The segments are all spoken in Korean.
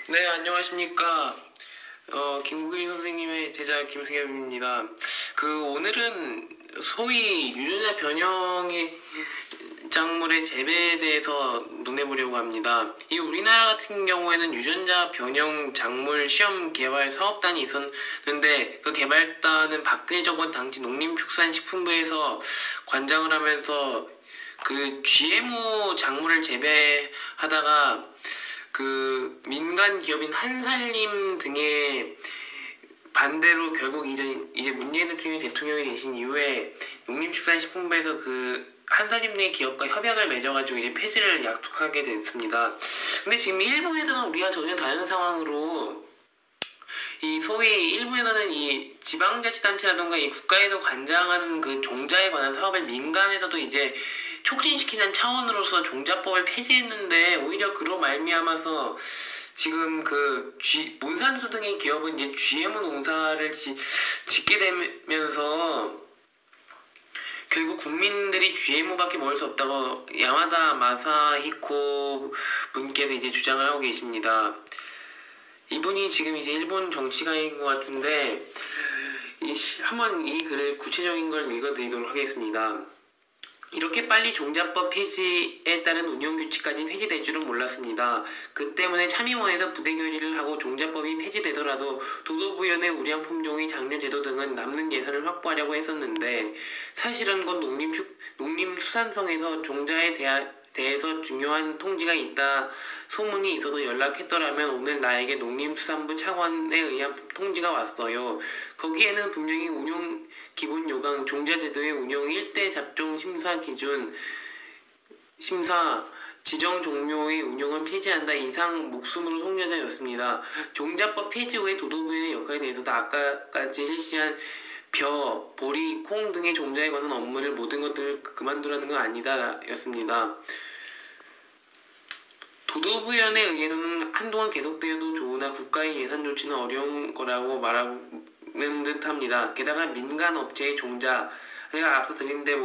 네, 안녕하십니까. 김국일 선생님의 제자 김승엽입니다. 오늘은 소위 유전자 변형의 작물의 재배에 대해서 논해보려고 합니다. 이 우리나라 같은 경우에는 유전자 변형 작물 시험 개발 사업단이 있었는데 그 개발단은 박근혜 정권 당시 농림축산식품부에서 관장을 하면서 그 GMO 작물을 재배하다가 그 민간 기업인 한살림 등의 반대로 결국 이제 문재인 대통령이 되신 이후에 농림축산식품부에서 그 한살림 내 기업과 협약을 맺어가지고 이제 폐지를 약속하게 됐습니다. 근데 지금 일본에서는 우리가 전혀 다른 상황으로 이 소위 일본에서는 이 지방자치단체라든가 이 국가에서 관장하는 그 종자에 관한 사업을 민간에서도 이제 촉진시키는 차원으로서 종자법을 폐지했는데 오히려 그로 말미암아서 지금 몬산토 등의 기업은 이제 GMO 농사를 짓게 되면서 결국 국민들이 GMO밖에 먹을 수 없다고 야마다 마사히코 분께서 이제 주장을 하고 계십니다. 이분이 지금 이제 일본 정치가인 것 같은데 한번 이 글을 구체적인 걸 읽어드리도록 하겠습니다. 이렇게 빨리 종자법 폐지에 따른 운영규칙까지 폐지될 줄은 몰랐습니다. 그 때문에 참의원에서 부대 결의를 하고 종자법이 폐지되더라도 도도부연의 우량 품종의 장려 제도 등은 남는 예산을 확보하려고 했었는데 사실은 곧 농림수산성에서 종자에 대해서 중요한 통지가 있다 소문이 있어서 연락했더라면 오늘 나에게 농림수산부 차관에 의한 통지가 왔어요. 거기에는 분명히 운용 기본 요강 종자제도의 운영 1대 잡종 심사 기준 심사 지정 종묘의 운영은 폐지한다 이상 목숨으로 속려져였습니다. 종자법 폐지 후에 도도부의 역할에 대해서도 아까까지 실시한 벼, 보리, 콩 등의 종자에 관한 업무를 모든 것들을 그만두라는 건 아니다 였습니다. 도도부연에 의해서는 한동안 계속되어도 좋으나 국가의 예산 조치는 어려운 거라고 말하는 듯 합니다. 게다가 민간 업체의 종자, 제가 앞서 드린데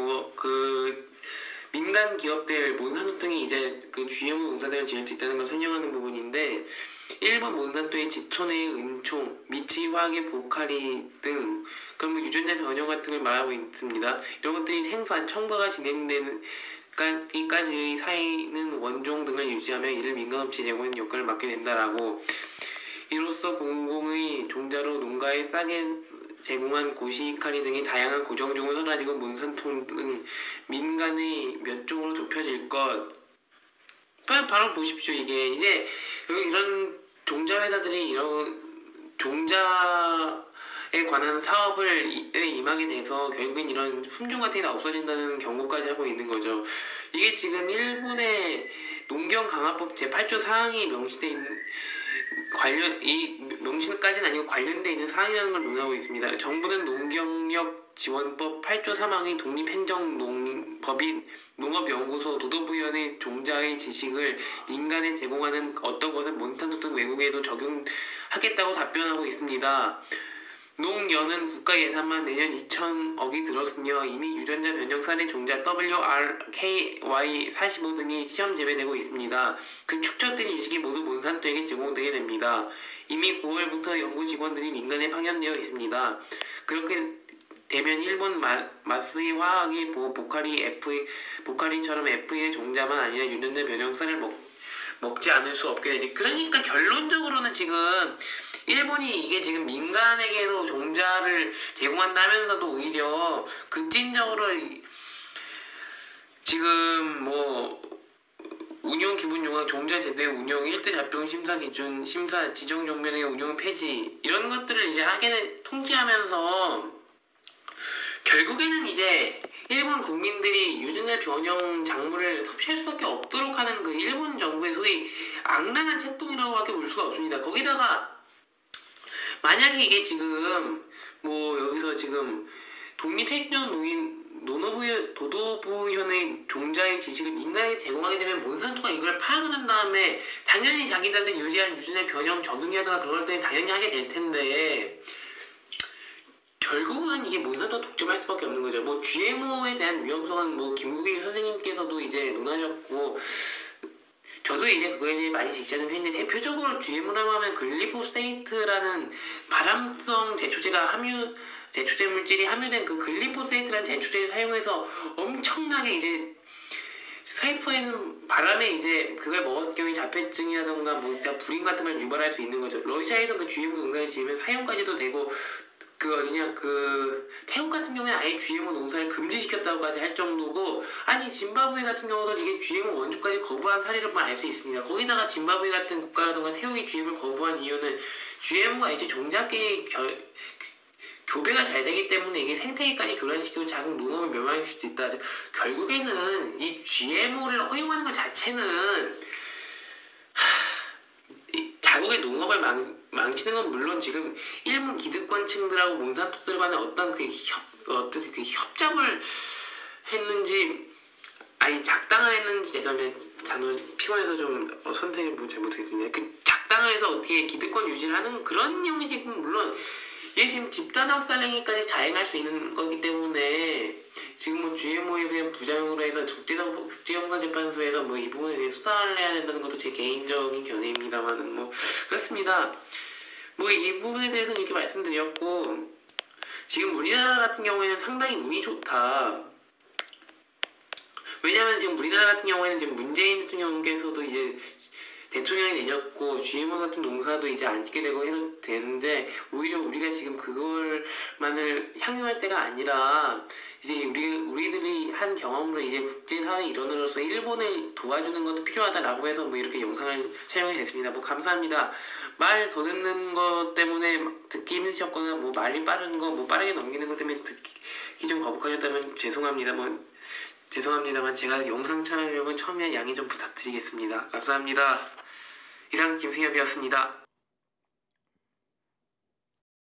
민간 기업들, 몬산토 등이 이제 그 GMO 농사들을 지을 수 있다는 걸 설명하는 부분인데, 일본 몬산토의 지토네의 은총, 미츠이 화학의 보카리 등, 그럼 유전자 변형 같은 걸 말하고 있습니다. 이런 것들이 생산, 첨가가 진행되는 까지의 사이는 원종 등을 유지하며 이를 민간업체 제공하는 역할을 맡게 된다라고 이로써 공공의 종자로 농가에 싸게 제공한 고시카리 등의 다양한 고정종은 사라지고 몬산토 등 민간의 몇 종으로 좁혀질 것. 바로 보십시오. 이게 이제 이런 종자 회사들이 이런 종자에 관한 사업을 임하게 돼서 결국엔 이런 품종 같은 게 다 없어진다는 경고까지 하고 있는 거죠. 이게 지금 일본의 농경강화법 제8조 사항이 명시되어 있는 명시까지는 아니고 관련되어 있는 사항이라는 걸 논하고 있습니다. 정부는 농경력 지원법 8조 3항의 독립행정법인 농업연구소 도도부연의 종자의 지식을 인간에 제공하는 어떤 것을 몬산토 등 외국에도 적용하겠다고 답변하고 있습니다. 농연은 국가 예산만 내년 2천억이 들었으며 이미 유전자 변형 사례 종자 WRKY45 등이 시험 재배되고 있습니다. 그 축적된 지식이 모두 몬산토에게 제공되게 됩니다. 이미 9월부터 연구 직원들이 민간에 파견되어 있습니다. 그렇게 되면 일본 마스이 화학이 보카리처럼 F의 종자만 아니라 유전자 변형사를 먹지 않을 수 없게 되지. 그러니까 결론적으로는 지금 일본이 이게 지금 민간에게도 종자를 제공한다면서도 오히려 급진적으로 지금 운용 기본 요강 종자 제도의 운영 1대 잡종 심사 기준 심사 지정 종면의 운용 폐지 이런 것들을 이제 하게 통지하면서 결국에는 이제 일본 국민들이 유전자 변형 작물을 섭취할 수밖에 없도록 하는 그 일본 정부의 소위 악랄한 책동이라고밖에 볼 수가 없습니다. 거기다가 만약에 이게 지금 여기서 지금 도도부현의 종자의 지식을 민간에 제공하게 되면 몬산토가 이걸 파악을 한 다음에 당연히 자기들한테 유리한 유전자 변형 적응이라든가 그런 것들은 당연히 하게 될 텐데 결국은 이게 몬산토가 독점할 수밖에 없는 거죠. GMO에 대한 위험성은 김국일 선생님께서도 이제 논하셨고 저도 이제 그거에 대해 많이 제기하는 편인데, 대표적으로 GM으로 하면 글리포세이트라는 발암성 제초제 물질이 함유된 그 글리포세이트라는 제초제를 사용해서 엄청나게 이제 사이퍼에는 바람에 이제 그걸 먹었을 경우에 자폐증이라던가 뭐 불임 같은 걸 유발할 수 있는 거죠. 러시아에서 그 GMO 농사를 지으면 사형까지도 되고, 태국 같은 경우에 아예 GMO 농사를 금지시켰다고까지 할 정도고, 아니 짐바브웨 같은 경우도 이게 GMO 원조까지 거부한 사례를 보면 알 수 있습니다. 거기다가 짐바브웨 같은 국가라던가 태국이 GM을 거부한 이유는 GMO가 이제 종자끼리 교배가 잘 되기 때문에 이게 생태계까지 교란시키고 작은 농업을 멸망할 수도 있다. 결국에는 이 GMO를 허용하는 것 자체는 자국의 농업을 망치는 건 물론 지금 일부 기득권층들하고 몬산토스를 간에 어떤 그 협잡을 했는지, 아니 작당을 했는지, 죄송합니다. 단어 피곤해서 좀 선택을 잘 못했습니다. 그 작당을 해서 어떻게 기득권 유지를 하는 그런 형식은 물론 이게 지금 집단 학살행위까지 자행할 수 있는 거기 때문에 지금 뭐 GMO에 대한 부작용으로 해서 국제형사재판소에서 뭐 이 부분에 대해 수사를 해야 된다는 것도 제 개인적인 견해입니다만은 뭐 그렇습니다. 뭐 이 부분에 대해서는 이렇게 말씀드렸고, 지금 우리나라 같은 경우에는 상당히 운이 좋다. 왜냐하면 지금 우리나라 같은 경우에는 지금 문재인 대통령께서도 이제 대통령이 되셨고 GMO 같은 농사도 이제 안 짓게 되고 해서 되는데, 오히려 우리가 지금 그걸만을 향유할 때가 아니라 이제 우리들이 한 경험으로 이제 국제사회 일원으로서 일본을 도와주는 것도 필요하다라고 해서 뭐 이렇게 영상을 촬영이 됐습니다. 뭐 감사합니다. 말 더듬는 것 때문에 듣기 힘드셨거나 뭐 말이 빠른 거, 뭐 빠르게 넘기는 것 때문에 듣기 좀 거북하셨다면 죄송합니다만 제가 영상 촬영은 처음에 양해 좀 부탁드리겠습니다. 감사합니다. 이상 김승엽이었습니다.